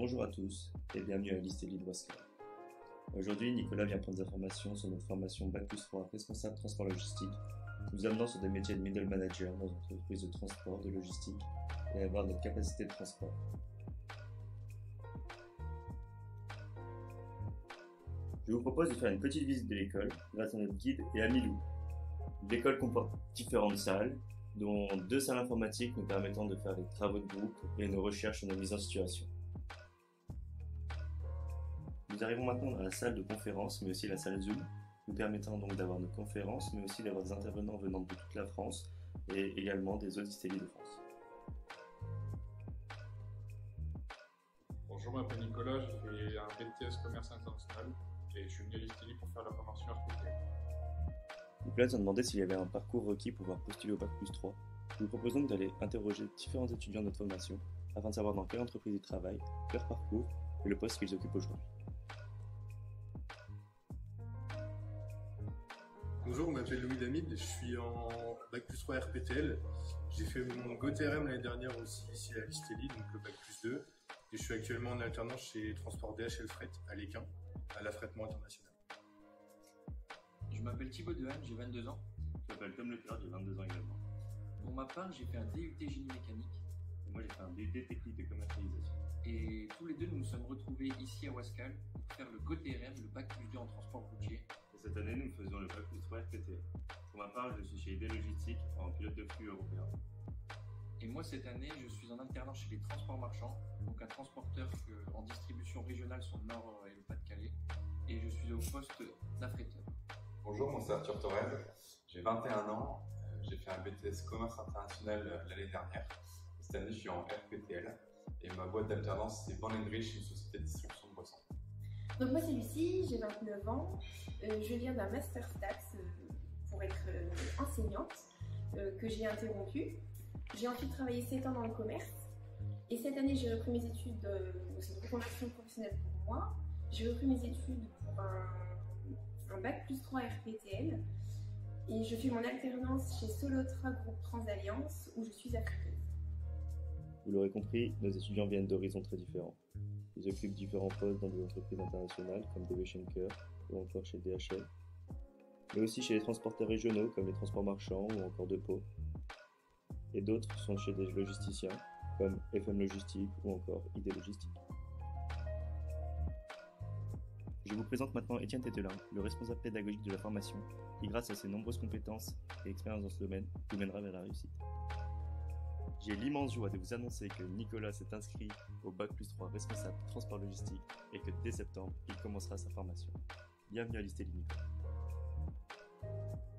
Bonjour à tous et bienvenue à Listeli de Wascal. Aujourd'hui, Nicolas vient prendre des informations sur notre formation Bac+3 responsable transport logistique, nous amenant sur des métiers de middle manager dans une entreprise de transport, de logistique et avoir notre capacité de transport. Je vous propose de faire une petite visite de l'école grâce à notre guide et ami Lou. L'école comporte différentes salles, dont 2 salles informatiques nous permettant de faire des travaux de groupe et nos recherches et nos mises en situation. Nous arrivons maintenant à la salle de conférence, mais aussi la salle Zoom, nous permettant donc d'avoir nos conférences, mais aussi d'avoir des intervenants venant de toute la France et également des autres Listeli de France. Bonjour, je m'appelle Nicolas, j'ai fait un BTS Commerce International et je suis venu à Listeli pour faire la formation RPT. Nicolas nous a demandé s'il y avait un parcours requis pour pouvoir postuler au Bac+3. Nous proposons d'aller interroger différents étudiants de notre formation afin de savoir dans quelle entreprise ils travaillent, leur parcours et le poste qu'ils occupent aujourd'hui. Bonjour, je m'appelle Louis Damid, je suis en Bac+3 RPTL. J'ai fait mon GoTRM l'année dernière aussi ici à Listeli, donc le Bac+2. Et je suis actuellement en alternance chez Transport DHL Fret à l'Équin, à l'affrètement international. Je m'appelle Thibaut Dehaene, j'ai 22 ans. Je m'appelle Tom Leclerc, j'ai 22 ans également. Pour ma part, j'ai fait un DUT génie mécanique. Et moi j'ai fait un DUT technique de commercialisation. Et tous les deux, nous nous sommes retrouvés ici à Wascal pour faire le GoTRM, le Bac+2 en transport routier. Et cette année, nous faisons le Bac+3 RPT. Pour ma part, je suis chez ID Logistique en pilote de flux européen. Et moi, cette année, je suis en alternance chez les transports marchands, donc un transporteur en distribution régionale sur le Nord et le Pas-de-Calais. Et je suis au poste d'affréteur. Bonjour, moi c'est Arthur Torres, j'ai 21 ans, j'ai fait un BTS Commerce International l'année dernière. Cette année, je suis en RPTL et ma boîte d'alternance c'est Born & Rich, une société de distribution de boissons. Donc moi c'est Lucie, j'ai 29 ans, je viens d'un Master Stats pour être enseignante que j'ai interrompu. J'ai ensuite travaillé 7 ans dans le commerce et cette année j'ai repris mes études, c'est une reconversion professionnelle pour moi. J'ai repris mes études pour un Bac+3 RPTL et je fais mon alternance chez Solotra Groupe Transalliance où je suis affréteuse. Vous l'aurez compris, nos étudiants viennent d'horizons très différents. Ils occupent différents postes dans des entreprises internationales comme DB Schenker ou encore chez DHL, mais aussi chez les transporteurs régionaux comme les transports marchands ou encore Depot. Et d'autres sont chez des logisticiens comme FM Logistique ou encore ID Logistique. Je vous présente maintenant Étienne Tételin, le responsable pédagogique de la formation, qui grâce à ses nombreuses compétences et expériences dans ce domaine, vous mènera vers la réussite. J'ai l'immense joie de vous annoncer que Nicolas s'est inscrit au Bac+3 responsable transport logistique et que dès septembre, il commencera sa formation. Bienvenue à Listeli, Nicolas.